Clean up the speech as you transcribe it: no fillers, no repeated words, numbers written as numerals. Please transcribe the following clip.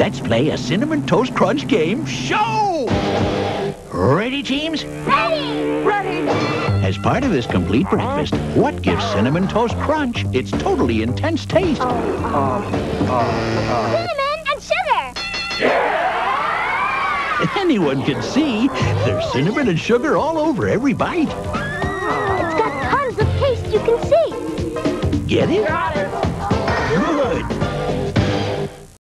Let's play a Cinnamon Toast Crunch game show! Ready, teams? Ready! Ready! As part of this complete breakfast, what gives Cinnamon Toast Crunch its totally intense taste? Cinnamon and sugar! Anyone can see there's cinnamon and sugar all over every bite. It's got tons of taste you can see. Get it? Got it!